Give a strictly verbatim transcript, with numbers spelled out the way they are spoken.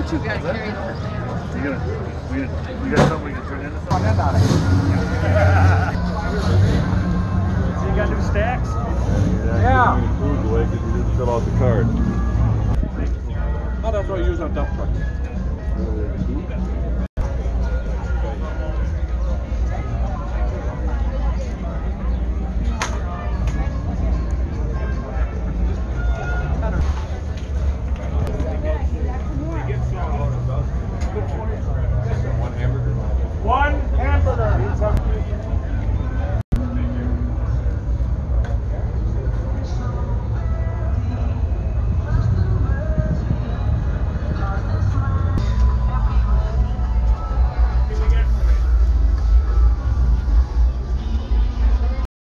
two guys carrying over. You gonna, we gonna, you got something we can turn into something? So you got new stacks? Yeah. Food away because you didn't fill out the card. Oh, that's what I use on dump trucks.